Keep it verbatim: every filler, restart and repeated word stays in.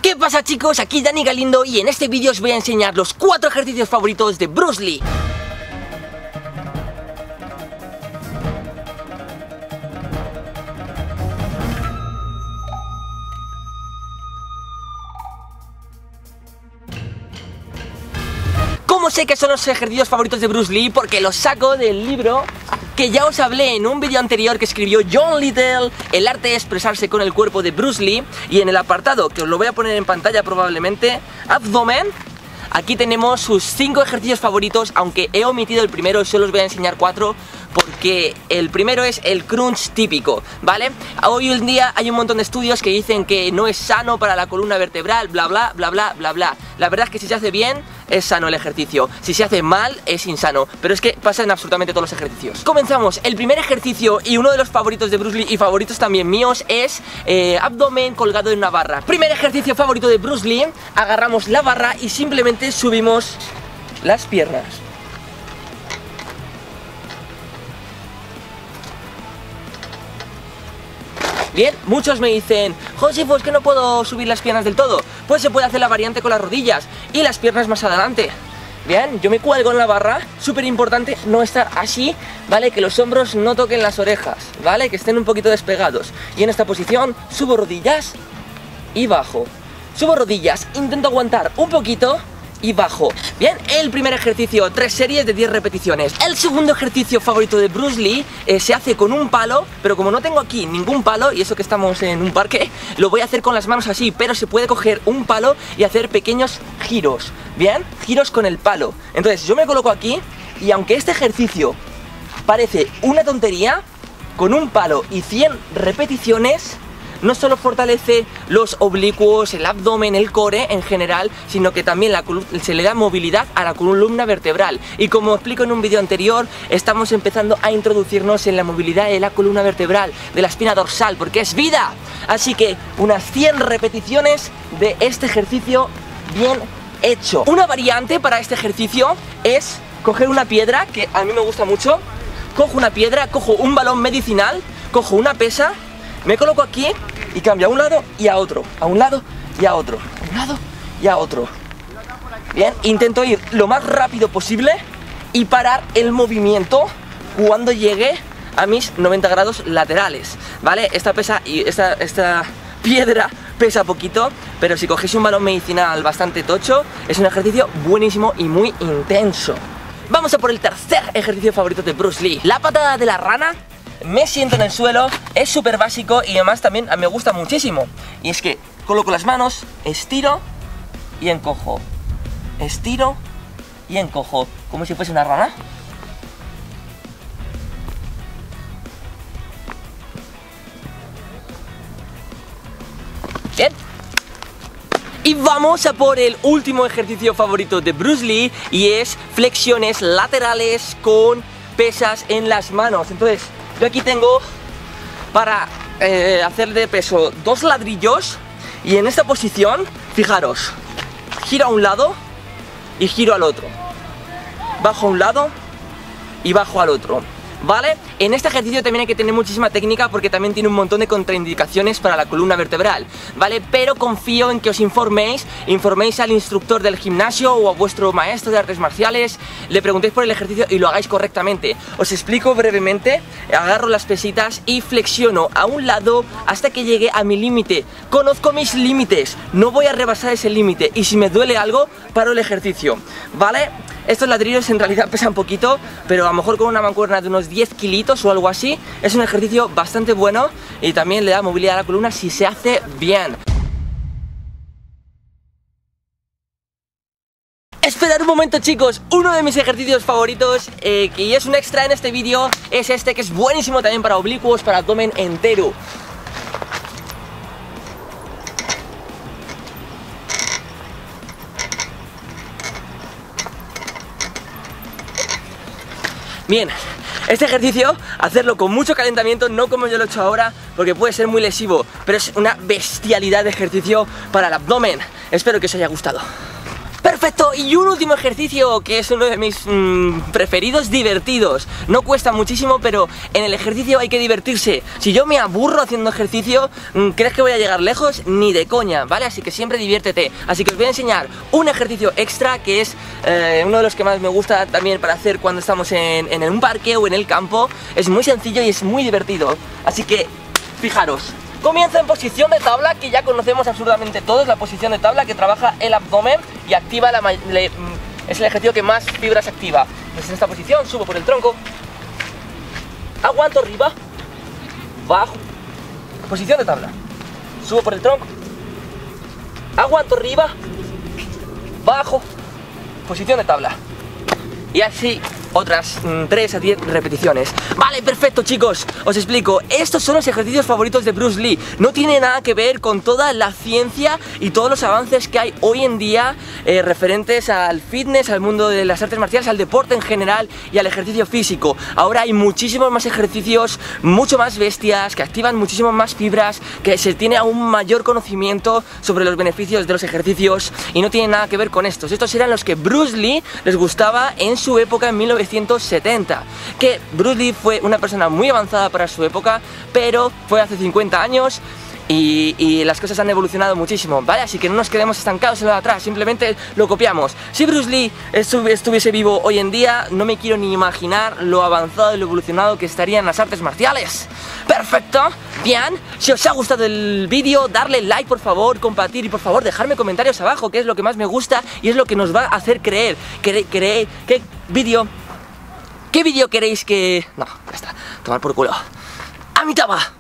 ¿Qué pasa, chicos? Aquí Dani Galindo y en este vídeo os voy a enseñar los cuatro ejercicios favoritos de Bruce Lee. ¿Cómo sé que son los ejercicios favoritos de Bruce Lee? Porque los saco del libro que ya os hablé en un vídeo anterior que escribió John Little, El arte de expresarse con el cuerpo de Bruce Lee. Y en el apartado, que os lo voy a poner en pantalla probablemente, abdomen, aquí tenemos sus cinco ejercicios favoritos, aunque he omitido el primero y solo os voy a enseñar cuatro, porque el primero es el crunch típico, ¿vale? Hoy en día hay un montón de estudios que dicen que no es sano para la columna vertebral, bla bla bla bla bla bla. La verdad es que si se hace bien es sano el ejercicio, si se hace mal es insano, pero es que pasa en absolutamente todos los ejercicios. Comenzamos. El primer ejercicio y uno de los favoritos de Bruce Lee y favoritos también míos es eh, abdomen colgado en una barra. Primer ejercicio favorito de Bruce Lee: agarramos la barra y simplemente subimos las piernas. Bien, muchos me dicen: José, pues que no puedo subir las piernas del todo. Pues se puede hacer la variante con las rodillas y las piernas más adelante. Bien, yo me cuelgo en la barra, súper importante no estar así, ¿vale? Que los hombros no toquen las orejas, ¿vale? Que estén un poquito despegados. Y en esta posición subo rodillas y bajo. Subo rodillas, intento aguantar un poquito y bajo. Bien, el primer ejercicio, tres series de diez repeticiones. El segundo ejercicio favorito de Bruce Lee eh, se hace con un palo, pero como no tengo aquí ningún palo, y eso que estamos en un parque, lo voy a hacer con las manos así, pero se puede coger un palo y hacer pequeños giros. Bien, giros con el palo. Entonces yo me coloco aquí y aunque este ejercicio parece una tontería, con un palo y cien repeticiones no solo fortalece los oblicuos, el abdomen, el core en general, sino que también la se le da movilidad a la columna vertebral. Y como explico en un vídeo anterior, estamos empezando a introducirnos en la movilidad de la columna vertebral, de la espina dorsal, porque es vida. Así que unas cien repeticiones de este ejercicio bien hecho. Una variante para este ejercicio es coger una piedra, que a mí me gusta mucho. Cojo una piedra, cojo un balón medicinal, cojo una pesa, me coloco aquí y cambio a un lado y a otro, a un lado y a otro, a un lado y a otro. Bien, intento ir lo más rápido posible y parar el movimiento cuando llegue a mis noventa grados laterales, ¿vale? Esta pesa y esta, esta piedra pesa poquito, pero si cogéis un balón medicinal bastante tocho, es un ejercicio buenísimo y muy intenso. Vamos a por el tercer ejercicio favorito de Bruce Lee, la patada de la rana. Me siento en el suelo, es súper básico y además también me gusta muchísimo. Y es que coloco las manos, estiro y encojo. Estiro y encojo, como si fuese una rana. Bien. Y vamos a por el último ejercicio favorito de Bruce Lee, y es flexiones laterales con pesas en las manos. Entonces yo aquí tengo para eh, hacer de peso dos ladrillos y en esta posición, fijaros, giro a un lado y giro al otro, bajo a un lado y bajo al otro, ¿vale? En este ejercicio también hay que tener muchísima técnica porque también tiene un montón de contraindicaciones para la columna vertebral, ¿vale? Pero confío en que os informéis, informéis al instructor del gimnasio o a vuestro maestro de artes marciales, le preguntéis por el ejercicio y lo hagáis correctamente. Os explico brevemente: agarro las pesitas y flexiono a un lado hasta que llegue a mi límite. Conozco mis límites, no voy a rebasar ese límite y si me duele algo, paro el ejercicio, ¿vale? Estos ladrillos en realidad pesan poquito, pero a lo mejor con una mancuerna de unos diez kilitos o algo así, es un ejercicio bastante bueno y también le da movilidad a la columna si se hace bien. Esperad un momento, chicos, uno de mis ejercicios favoritos, eh, que es un extra en este vídeo, es este, que es buenísimo también para oblicuos, para abdomen entero. Bien, este ejercicio, hacerlo con mucho calentamiento, no como yo lo he hecho ahora, porque puede ser muy lesivo, pero es una bestialidad de ejercicio para el abdomen. Espero que os haya gustado. ¡Perfecto! Perfecto, y un último ejercicio que es uno de mis mmm, preferidos, divertidos. No cuesta muchísimo, pero en el ejercicio hay que divertirse. Si yo me aburro haciendo ejercicio, ¿crees que voy a llegar lejos? Ni de coña, ¿vale? Así que siempre diviértete. Así que os voy a enseñar un ejercicio extra que es eh, uno de los que más me gusta también para hacer cuando estamos en, en un parque o en el campo. Es muy sencillo y es muy divertido. Así que, fijaros. Comienza en posición de tabla, que ya conocemos absolutamente todos, la posición de tabla que trabaja el abdomen y activa la... Le, es el ejercicio que más fibras activa. Entonces en esta posición subo por el tronco, aguanto arriba, bajo, posición de tabla, subo por el tronco, aguanto arriba, bajo, posición de tabla. Y así otras mm, tres a diez repeticiones. Vale, perfecto, chicos, os explico. Estos son los ejercicios favoritos de Bruce Lee. No tiene nada que ver con toda la ciencia y todos los avances que hay hoy en día eh, referentes al fitness, al mundo de las artes marciales, al deporte en general y al ejercicio físico. Ahora hay muchísimos más ejercicios, mucho más bestias, que activan muchísimas más fibras, que se tiene aún mayor conocimiento sobre los beneficios de los ejercicios y no tiene nada que ver con estos. Estos eran los que Bruce Lee les gustaba en su época, en mil novecientos setenta, que Bruce Lee fue una persona muy avanzada para su época, pero fue hace cincuenta años y, y las cosas han evolucionado muchísimo, ¿vale? Así que no nos quedemos estancados en lo de atrás, simplemente lo copiamos. Si Bruce Lee estu estuviese vivo hoy en día, no me quiero ni imaginar lo avanzado y lo evolucionado que estarían las artes marciales. Perfecto, bien, si os ha gustado el vídeo, darle like por favor, compartir y por favor dejarme comentarios abajo, que es lo que más me gusta y es lo que nos va a hacer creer, que, que, que vídeo... ¿Qué vídeo queréis que...? No, ya está, tomar por culo. ¡A mi taba!